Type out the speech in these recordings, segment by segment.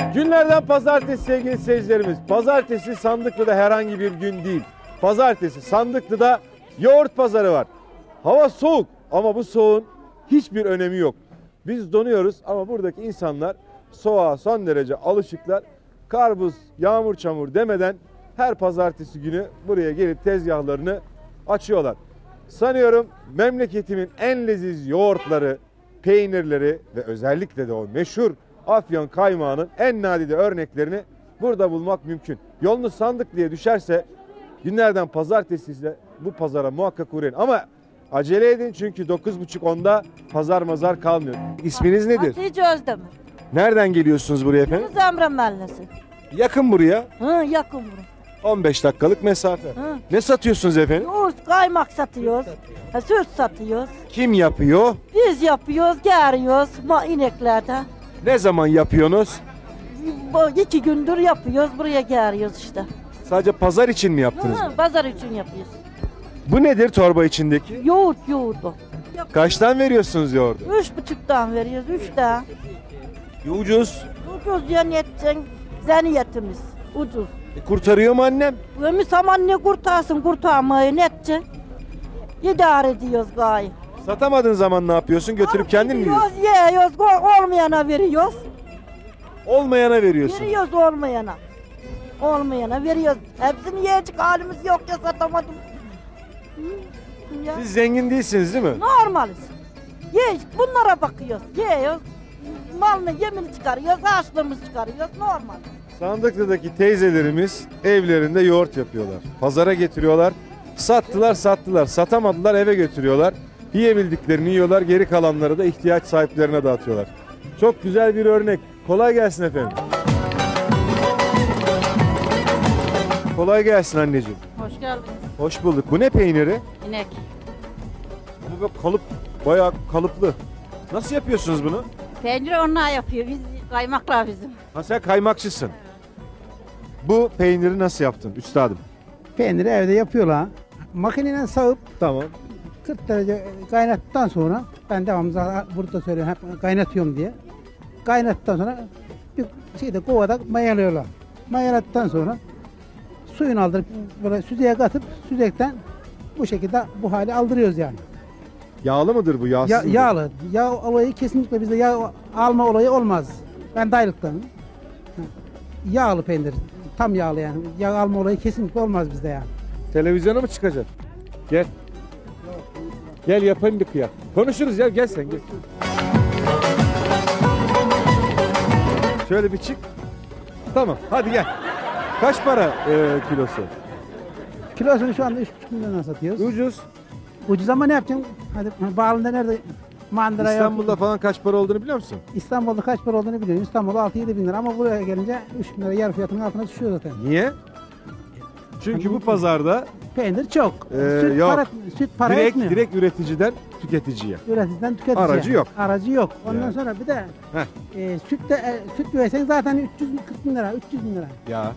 Günlerden pazartesi sevgili seyircilerimiz. Pazartesi Sandıklı'da herhangi bir gün değil. Pazartesi Sandıklı'da yoğurt pazarı var. Hava soğuk ama bu soğuğun hiçbir önemi yok. Biz donuyoruz ama buradaki insanlar soğuğa son derece alışıklar. Kar, buz, yağmur, çamur demeden her pazartesi günü buraya gelip tezgahlarını açıyorlar. Sanıyorum memleketimin en leziz yoğurtları, peynirleri ve özellikle de o meşhur Afyon kaymağının en nadide örneklerini burada bulmak mümkün. Yolunuz Sandıklı'ya düşerse günlerden pazartesi ise bu pazara muhakkak uğrayın. Ama acele edin çünkü 9.30-10'da pazar mazar kalmıyor. İsminiz nedir? Hatice Özdemir. Nereden geliyorsunuz buraya efendim? Zemre Mahallesi. Yakın buraya. Yakın buraya. 15 dakikalık mesafe. Ne satıyorsunuz efendim? Yoğurt, kaymak satıyoruz. Süt satıyoruz. Kim yapıyor? Biz yapıyoruz, geriyoruz ineklerden. Ne zaman yapıyorsunuz? 2 gündür yapıyoruz, buraya geriyoruz işte. Sadece pazar için mi yaptınız? Pazar için yapıyoruz. Bu nedir torba içindeki? Yoğurdu. Kaçtan veriyorsunuz yoğurdu? 3,5'tan veriyoruz, 3'ten. Ucuz. Ucuz yeniyetten zeniyetimiz, ucuz. Kurtarıyor mu annem? Ömür zaman ne kurtarsın, kurtarmayı ne edeceksin? İdare ediyoruz gayet. Satamadığın zaman ne yapıyorsun? Götürüp kendin mi yiyorsun? Yiyoruz, olmayana veriyoruz. Olmayana veriyorsun. Veriyoruz olmayana. Olmayana veriyoruz. Hepsini yiyecek halimiz yok ya, satamadım. Ya. Siz zengin değilsiniz değil mi? Normaliz. Bunlara bakıyoruz. Yiyoruz. Malını yemini çıkarıyoruz. Harçlığımızı çıkarıyoruz. Normal. Sandıklı'daki teyzelerimiz evlerinde yoğurt yapıyorlar. Pazara getiriyorlar. Sattılar. Satamadılar, eve götürüyorlar. Yiyebildiklerini yiyorlar. Geri kalanları da ihtiyaç sahiplerine dağıtıyorlar. Çok güzel bir örnek. Kolay gelsin efendim. Kolay gelsin anneciğim. Hoş geldiniz. Hoş bulduk. Bu ne peyniri? İnek. Bu kalıp, bayağı kalıplı. Nasıl yapıyorsunuz bunu? Peyniri onlar yapıyor. Biz kaymaklar bizim. Ha, sen kaymakçısın. Bu peyniri nasıl yaptın üstadım? Peyniri evde yapıyorlar. Makineyle sağıp Tamam. 40 derece kaynattıktan sonra, ben devamlı burada söylüyorum hep kaynatıyorum diye. Kaynattıktan sonra bir kovada mayalıyorlar. Mayaladıktan sonra suyunu aldırıp böyle süzeye katıp süzekten bu şekilde bu hale aldırıyoruz yani. Yağlı mıdır bu? Yağsız mıdır? Yağlı. Yağ olayı kesinlikle bizde yağ alma olayı olmaz. Ben dayılıktanım. Yağlı peynir. Tam yağlı yani. Yağ alma olayı kesinlikle olmaz bizde yani. Televizyona mı çıkacaksın? Gel. Gel yapayım bir kıyak. Konuşuruz ya, gel sen gel. Şöyle bir çık. Tamam hadi gel. Kaç para kilosu? Kilosunu şu anda 3,5 milyona satıyoruz. Ucuz. Ucuz ama ne yapacaksın? Hadi bağlında nerede mandıra İstanbul'da yok. falan kaç para olduğunu biliyor musun? İstanbul'da kaç para olduğunu biliyorum. İstanbul'da 6-7 bin lira ama buraya gelince 3 bin lira yarı fiyatının altına düşüyor zaten. Niye? Çünkü bu pazarda Peynir çok. yok. Süt para etmiyor. direkt üreticiden tüketiciye. Üreticiden tüketiciye. Aracı yok. Aracı yok. Ondan Yani. sonra bir de süt versen zaten 340 bin lira, 300 bin lira. Ya.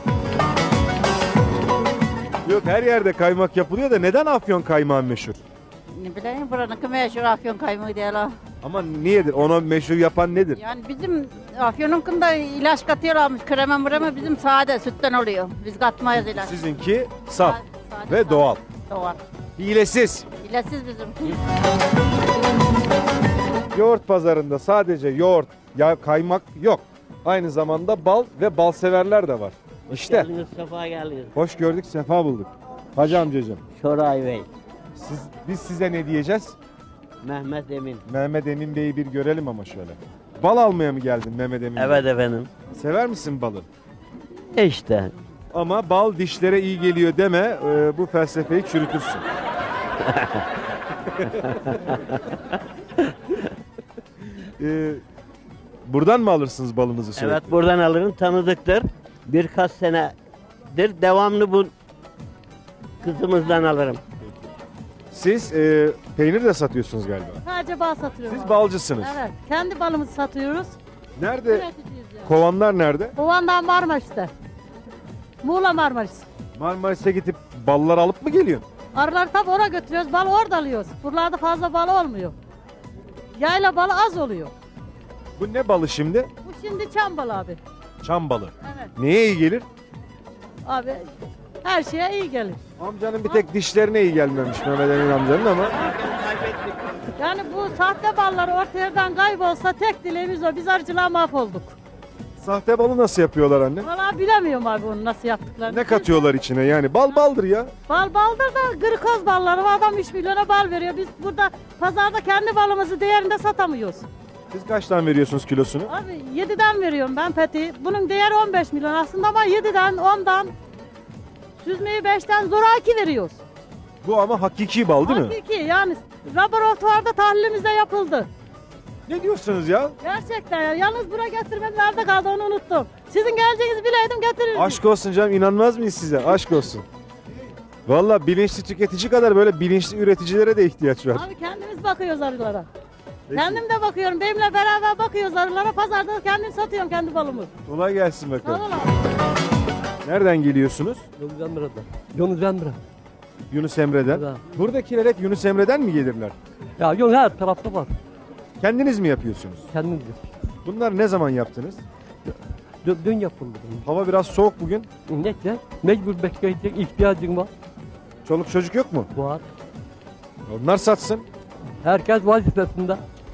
Yok, her yerde kaymak yapılıyor da neden Afyon kaymağı meşhur? Ne bileyim, buranın meşhur Afyon kaymağı diyorlar. Ama niyedir? Ona meşhur yapan nedir? Yani bizim Afyon'unkunda ilaç katıyorlarmış. Krema bizim sade sütten oluyor. Biz katmayız ilaç. Sizinki saf Sade, ve doğal. Doğal. Hilesiz. İlaçsız bizim. Yoğurt pazarında sadece yoğurt, kaymak yok. Aynı zamanda bal ve bal severler de var. İşte. Geldiniz, sefa geldiniz. Hoş gördük, sefa bulduk. Hacı amcacığım, Şoray Bey, biz size ne diyeceğiz? Mehmet Emin. Mehmet Emin Bey'i bir görelim ama şöyle. Bal almaya mı geldin Mehmet Emin Bey? Evet efendim. Sever misin balı? İşte. Ama bal dişlere iyi geliyor deme, bu felsefeyi çürütürsün. Buradan mı alırsınız balınızı sürekli? Evet, buradan alırım, tanıdıktır. Birkaç senedir devamlı bu kızımızdan alırım. Siz peynir de satıyorsunuz galiba. Sadece bal satıyoruz. Siz balcısınız. Evet. Kendi balımızı satıyoruz. Nerede? Üreticiyiz yani. Kovanlar nerede? Kovandan Marmaris'te. Muğla Marmaris. Marmaris'e gidip ballar alıp mı geliyorsun? Arıları tabi oraya götürüyoruz. Balı orada alıyoruz. Buralarda fazla balı olmuyor. Yayla balı az oluyor. Bu ne balı şimdi? Bu şimdi çam balı abi. Çam balı. Evet. Neye iyi gelir? Abi her şeye iyi gelir. Amcanın bir tek dişlerine iyi gelmemiş Mehmet Emin amcanın ama. Yani bu sahte ballar ortadan kaybolsa tek dileğimiz o. Biz arıcılığa mahvolduk. Sahte balı nasıl yapıyorlar anne? Vallahi bilemiyorum abi onu nasıl yaptıklarını. Ne katıyorlar içine yani? Bal baldır ya. Bal baldır da glikoz balları var. Adam 3 milyona bal veriyor. Biz burada pazarda kendi balımızı değerinde satamıyoruz. Siz kaçtan veriyorsunuz kilosunu? Abi 7'den veriyorum ben peti. Bunun değeri 15 milyon aslında ama 7'den 10'dan süzmeyi 5'ten zoraki veriyoruz. Bu ama hakiki bal değil mi? Hakiki yani laboratuvarda tahlilimiz de yapıldı. Ne diyorsunuz ya? Gerçekten ya. Yalnız buraya getirmem nerede kaldı onu unuttum. Sizin geleceğinizi bileydim getirirdim. Aşk olsun canım, inanmaz mıyız size? Aşk olsun. Valla bilinçli tüketici kadar böyle bilinçli üreticilere de ihtiyaç var. Abi kendimiz bakıyoruz arılara. Peki. Kendim de bakıyorum. Benimle beraber bakıyoruz arılara. Pazarda kendim satıyorum kendi balımı. Kolay gelsin Sağ bakalım. ol abi. Nereden geliyorsunuz? Yunus Emre'den. Yunus Emre. Yunus Emre'den. Evet. Buradakiler hep Yunus Emre'den mi gelirler? Ya Yunus her tarafta var. Kendiniz mi yapıyorsunuz? Kendimiz. Bunları ne zaman yaptınız? Dün yapıldı. Hava biraz soğuk bugün. Neyse mecbur bekleyecek ihtiyacın var. Çoluk çocuk yok mu? Var. Onlar satsın. Herkes vazifesinde.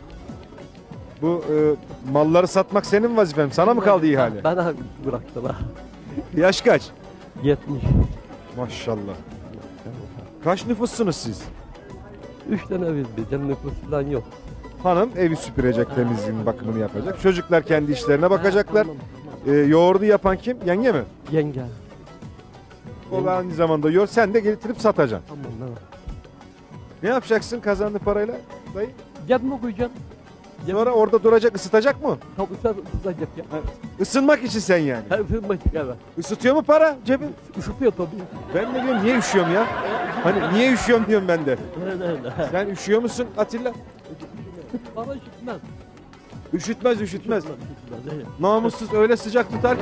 Bu malları satmak senin vazifen. Sana mı kaldı ihale? Bana bıraktılar. Yaş kaç? 70. Maşallah. Kaç nüfussunuz siz? 3 tane biz bizim nüfus falan yok. Hanım evi süpürecek, temizliğini, bakımını yapacak. Çocuklar kendi işlerine bakacaklar. Tamam. Yoğurdu yapan kim? Yenge mi? Yenge. O aynı zamanda yoğurt. Sen de getirip satacaksın. Tamam tamam. Ne yapacaksın kazandığı parayla dayı? Cebime koyacağım. Sonra orada duracak, ısıtacak mı? Tabii tutacak ya. Isınmak için sen yani. Her ısınmak evet. Isıtıyor mu para cebin? Üşütüyor tabii. Ben de diyorum niye üşüyorum ya? Hani niye üşüyorum diyorum ben de. Öyle. Sen üşüyor musun Atilla? Bana üşütmez. Üşütmez üşütmez. Üşütmez, evet. Namussuz öyle sıcak tutar ki.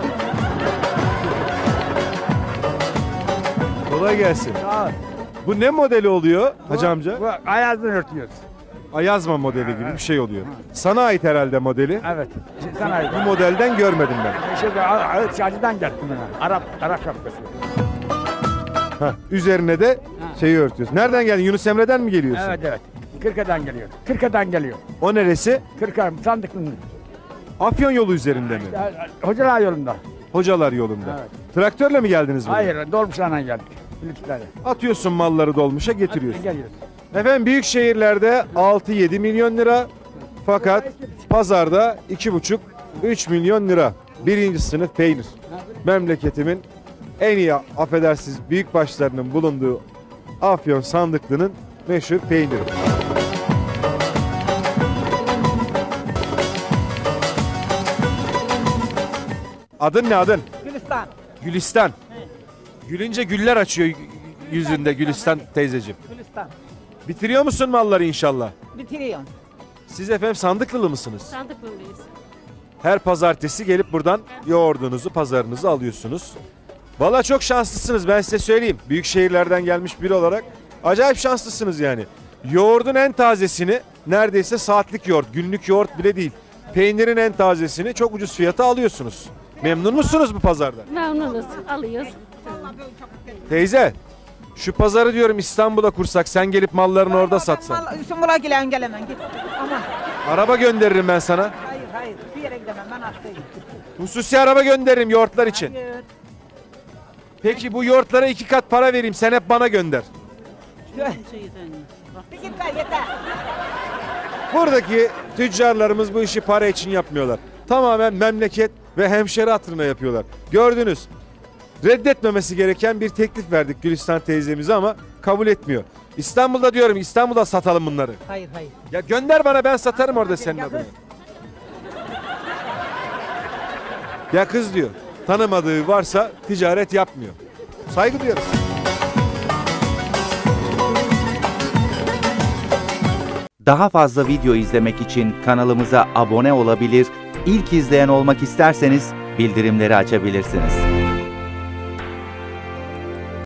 Kolay gelsin. Bu ne modeli oluyor hacı amca? Bu ayazını örtüyoruz. Ayazma modeli gibi bir şey oluyor. Sana ait herhalde modeli. Evet. Sana Bu modelden görmedim ben. şeyde ağır çarşıdan geldim ben. Arap şapkası. Heh, üzerine de şeyi örtüyorsun. Nereden geldin? Yunus Emre'den mi geliyorsun? Evet evet. Kırka'dan geliyor. Kırka'dan geliyor. O neresi? Kırka Sandıklı'nın. Afyon yolu üzerinde mi? Hocalar yolunda. Hocalar yolunda. Evet. Traktörle mi geldiniz buraya? Hayır dolmuşlarla geldik. Lütfleri. Atıyorsun malları dolmuşa getiriyorsun. Geliyoruz. Efendim büyük şehirlerde 6-7 milyon lira fakat pazarda 2,5-3 milyon lira. Birinci sınıf peynir. Memleketimin en iyi affedersiniz büyük başlarının bulunduğu Afyon Sandıklı'nın meşhur peyniri. Adın ne adın? Gülistan. Gülistan. Gülünce güller açıyor yüzünde Gülistan teyzeciğim. Gülistan. Bitiriyor musun malları inşallah? Bitiriyorum. Siz efendim Sandıklılı mısınız? Sandıklıyız. Her pazartesi gelip buradan yoğurdunuzu, pazarınızı alıyorsunuz. Valla çok şanslısınız ben size söyleyeyim. Büyük şehirlerden gelmiş biri olarak acayip şanslısınız yani. Yoğurdun en tazesini neredeyse saatlik yoğurt, günlük yoğurt bile değil. Peynirin en tazesini çok ucuz fiyata alıyorsunuz. Memnun musunuz bu pazardan? Memnunuz. Alıyoruz. Teyze, şu pazarı diyorum İstanbul'a kursak sen gelip mallarını orada satsan. İstanbul'a gelemem git. Ama Araba gönderirim ben sana. hayır bir yere gidemem ben hastayım. Hususi araba gönderirim yoğurtlar için. Hayır. Peki bu yoğurtlara 2 kat para vereyim sen hep bana gönder. Bir git ver yeter. Buradaki tüccarlarımız bu işi para için yapmıyorlar. Tamamen memleket ve hemşeri hatırına yapıyorlar. Gördünüz. Reddetmemesi gereken bir teklif verdik Gülistan teyzemize ama kabul etmiyor. İstanbul'da diyorum İstanbul'da satalım bunları. Hayır. Ya gönder bana ben satarım orada senin Ya adına. kız. Ya kız diyor. Tanımadığı varsa ticaret yapmıyor. Saygı duyuyoruz. Daha fazla video izlemek için kanalımıza abone olabilir, ilk izleyen olmak isterseniz bildirimleri açabilirsiniz.